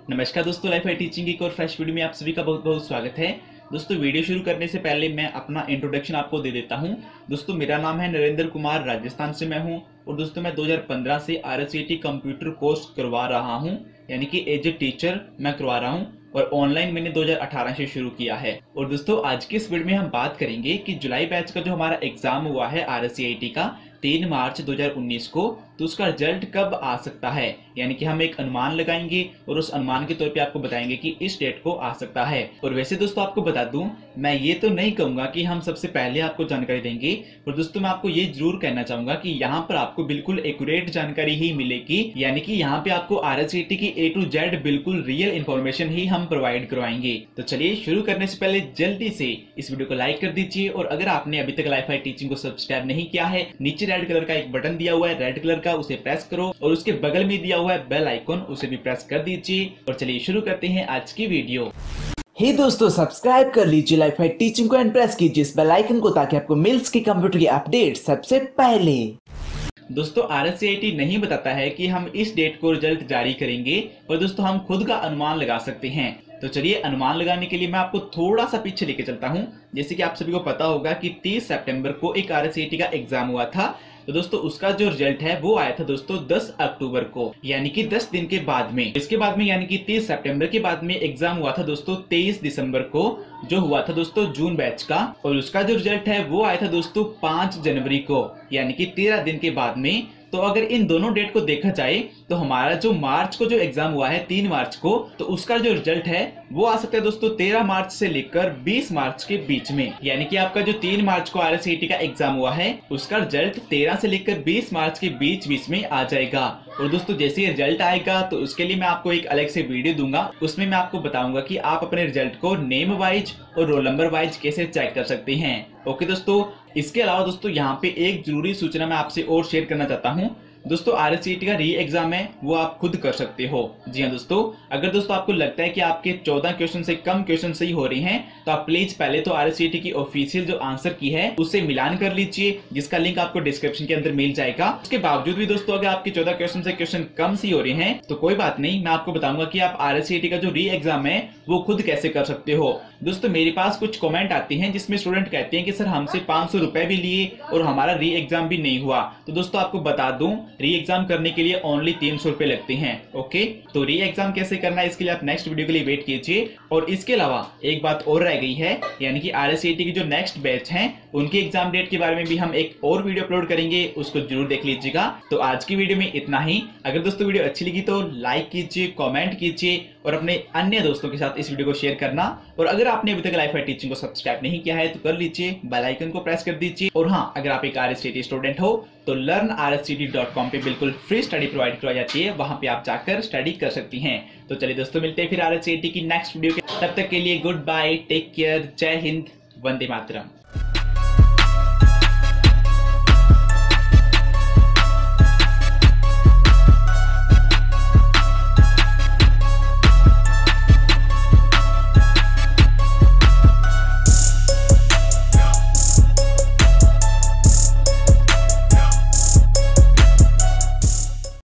नमस्कार दोस्तों, लाइफ है टीचिंग की एक और फ्रेश वीडियो में आप सभी का बहुत बहुत स्वागत है। दोस्तों, वीडियो शुरू करने से पहले मैं अपना इंट्रोडक्शन आपको दे देता हूं। दोस्तों, मेरा नाम है नरेंद्र कुमार, राजस्थान से मैं हूं और दोस्तों मैं 2015 से RSCT कंप्यूटर कोर्स करवा रहा हूं, यानी कि एज ए टीचर मैं करवा रहा हूं और ऑनलाइन मैंने 2018 से शुरू किया है। और दोस्तों, आज की इस वीडियो में हम बात करेंगे कि जुलाई बैच का जो हमारा एग्जाम हुआ है RSCT का 3 मार्च 2019 को, तो उसका रिजल्ट कब आ सकता है, यानी कि हम एक अनुमान लगाएंगे और उस अनुमान के तौर पे आपको बताएंगे कि इस डेट को आ सकता है। और वैसे दोस्तों आपको बता दूं, मैं ये तो नहीं कहूंगा कि हम सबसे पहले आपको जानकारी देंगे, पर दोस्तों मैं आपको ये जरूर कहना चाहूंगा कि यहाँ पर आपको बिल्कुल एक्यूरेट जानकारी ही मिलेगी, यानी कि यहाँ पे आपको RSCT की A to Z बिल्कुल रियल इन्फॉर्मेशन ही हम प्रोवाइड करवाएंगे। तो चलिए शुरू करने से पहले जल्दी से इस वीडियो को लाइक कर दीजिए और अगर आपने अभी तक लाइफ टीचिंग को सब्सक्राइब नहीं किया है, नीचे रेड कलर का एक बटन दिया हुआ है रेड कलर का, उसे प्रेस करो और उसके बगल में दिया हुआ है बेल आइकॉन, उसे भी प्रेस कर दीजिए। और चलिए शुरू करते हैं आज की वीडियो। हे दोस्तों, सब्सक्राइब कर लीजिए लाइफ है टीचिंग को एंड प्रेस कीजिए इस बेल आइकन को ताकि आपको मिल सके कंप्यूटर की अपडेट सबसे पहले। दोस्तों, RSCT नहीं बताता है कि हम इस डेट को रिजल्ट जारी करेंगे, पर दोस्तों हम खुद का अनुमान लगा सकते हैं। तो चलिए अनुमान लगाने के लिए मैं आपको थोड़ा सा पीछे लेके चलता हूं। जैसे कि आप सभी को पता होगा कि 30 सितंबर को एक RSCT का एग्जाम हुआ था, तो दोस्तों उसका जो रिजल्ट है वो आया था दोस्तों 10 अक्टूबर को, यानी कि 10 दिन के बाद में। इसके बाद में यानी कि 30 सितंबर के बाद में एग्जाम हुआ था दोस्तों 23 दिसंबर को, जो हुआ था दोस्तों जून बैच का, और उसका जो रिजल्ट है वो आया था दोस्तों 5 जनवरी को, यानी कि 13 दिन के बाद में। तो अगर इन दोनों डेट को देखा जाए तो हमारा जो मार्च को जो एग्जाम हुआ है 3 मार्च को, तो उसका जो रिजल्ट है वो आ सकता है दोस्तों 13 मार्च से लेकर 20 मार्च के बीच में, यानी कि आपका जो 3 मार्च को RSCT का एग्जाम हुआ है उसका रिजल्ट 13 से लेकर 20 मार्च के बीच में आ जाएगा। और दोस्तों जैसे ही रिजल्ट आएगा तो उसके लिए मैं आपको एक अलग से वीडियो दूंगा, उसमें मैं आपको बताऊंगा कि आप अपने रिजल्ट को नेम वाइज और रोल नंबर वाइज कैसे चेक कर सकते हैं। ओके दोस्तों, इसके अलावा दोस्तों यहाँ पे एक जरूरी सूचना मैं आपसे और शेयर करना चाहता हूँ। दोस्तों RSCT का री एग्जाम है वो आप खुद कर सकते हो। जी हाँ दोस्तों, अगर दोस्तों आपको लगता है कि आपके 14 क्वेश्चन से कम क्वेश्चन सही हो रहे हैं, तो आप प्लीज पहले तो RSCT की ऑफिशियल जो आंसर की है उससे मिलान कर लीजिए, जिसका लिंक आपको डिस्क्रिप्शन के अंदर मिल जाएगा। उसके बावजूद भी दोस्तों अगर आपके 14 क्वेश्चन से क्वेश्चन कम सही हो रहे हैं तो कोई बात नहीं, मैं आपको बताऊंगा कि आप RSCT का जो री एग्जाम है वो खुद कैसे कर सकते हो। दोस्तों मेरे पास कुछ कमेंट आते हैं जिसमें स्टूडेंट कहते हैं कि सर हमसे 500 रुपए भी लिए और हमारा री एग्जाम भी नहीं हुआ। तो दोस्तों आपको बता दूं, री एग्जाम करने के लिए ओनली 300 रुपए लगते हैं। ओके, तो री एग्जाम कैसे करना है इसके लिए आप नेक्स्ट वीडियो के लिए वेट कीजिए। और इसके अलावा एक बात और रह गई है, यानी कि RSCT की जो नेक्स्ट बैच है उनके एग्जाम डेट के बारे में भी हम एक और वीडियो अपलोड करेंगे, उसको जरूर देख लीजिएगा। तो आज की वीडियो में इतना ही। अगर दोस्तों वीडियो अच्छी लगी तो लाइक कीजिए, कमेंट कीजिए और अपने अन्य दोस्तों के साथ इस वीडियो को शेयर करना। और अगर आपने अभी तक लाइफ है टीचिंग को सब्सक्राइब नहीं किया है तो कर लीजिए, बेल आइकन को प्रेस कर दीजिए। और हाँ, अगर आप एक RSCT स्टूडेंट हो तो learnrsct.com पे बिल्कुल फ्री स्टडी प्रोवाइड करवाई जाती है, वहां पे आप जाकर स्टडी कर सकती हैं। तो चलिए दोस्तों, मिलते हैं फिर RSCT की नेक्स्ट वीडियो के, तब तक के लिए गुड बाय, टेक केयर, जय हिंद, वंदे मातरम।